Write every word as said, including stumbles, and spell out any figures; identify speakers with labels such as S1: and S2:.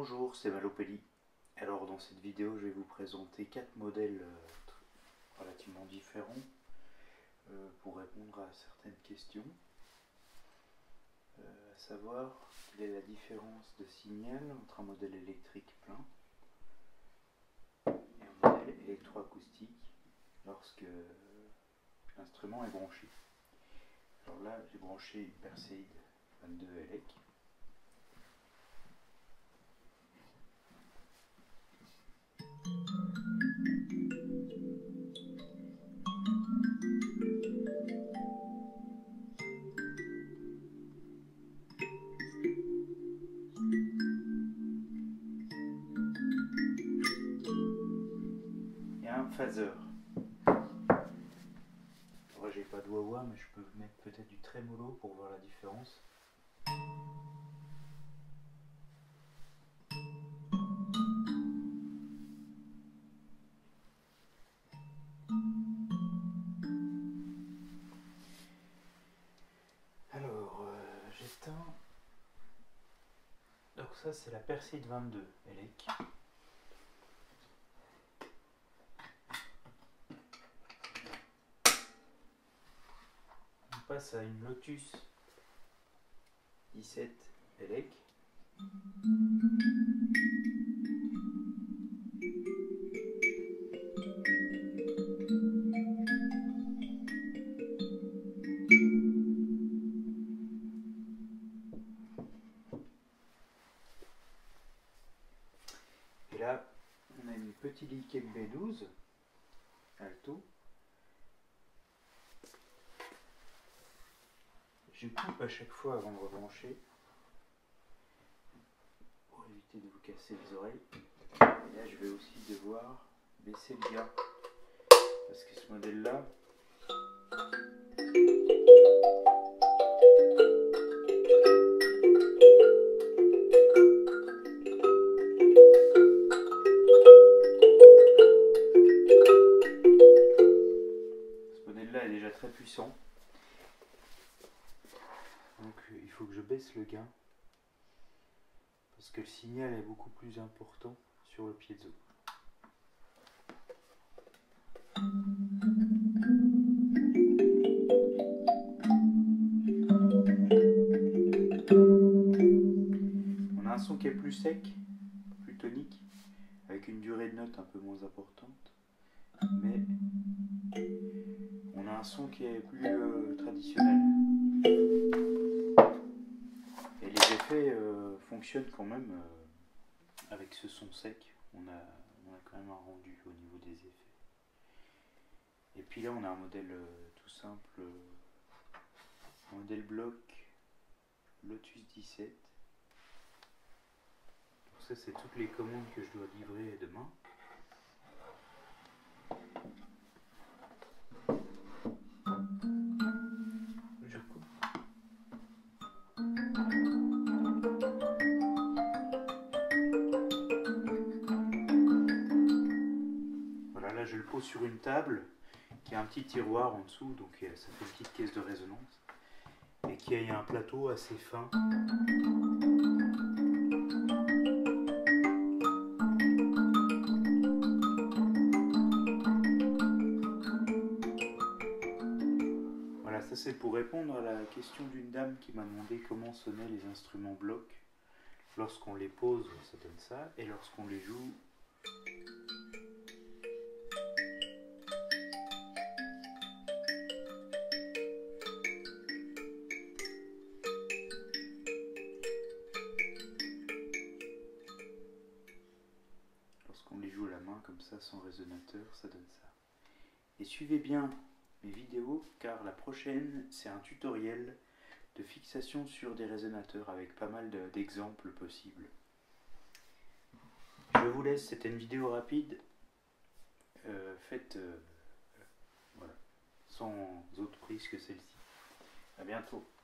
S1: Bonjour, c'est Malopelli. Alors dans cette vidéo, je vais vous présenter quatre modèles euh, relativement différents euh, pour répondre à certaines questions. Euh, à savoir, quelle est la différence de signal entre un modèle électrique plein et un modèle électroacoustique lorsque l'instrument est branché. Alors là, j'ai branché une Perseid vingt-deux L E C. Et un phaser. Alors j'ai pas de wah-wah, mais je peux mettre peut-être du trémolo pour voir la différence. Alors euh, j'éteins. Donc ça c'est la Perseid vingt-deux L E C. On passe à une Lotus dix-sept L E C. Et là, on a une petite Likem B douze Alto. Je coupe à chaque fois avant de rebrancher pour éviter de vous casser les oreilles. Et là, je vais aussi devoir baisser le gain parce que ce modèle là ce modèle là est déjà très puissant. Donc il faut que je baisse le gain parce que le signal est beaucoup plus important sur le piezo. On a un son qui est plus sec, plus tonique, avec une durée de note un peu moins importante, mais on a un son qui est plus euh, traditionnel. Et les effets euh, fonctionnent quand même euh, avec ce son sec. On a, on a quand même un rendu au niveau des effets. Et puis là on a un modèle euh, tout simple, euh, un modèle bloc Lotus dix-sept. Donc ça c'est toutes les commandes que je dois livrer demain. Je coupe. Voilà, là je le pose sur une table qui a un petit tiroir en dessous, donc ça fait une petite caisse de résonance et qui a un plateau assez fin. Voilà, ça c'est pour répondre à la question d'une dame qui m'a demandé comment sonnaient les instruments blocs. Lorsqu'on les pose, ça donne ça, et lorsqu'on les joue, lorsqu'on les joue à la main comme ça, sans résonateur, ça donne ça. Et suivez bien mes vidéos, car la prochaine, c'est un tutoriel de fixation sur des résonateurs avec pas mal d'exemples possibles. Je vous laisse, c'était une vidéo rapide, euh, faite euh, voilà, sans autre prise que celle-ci. A bientôt.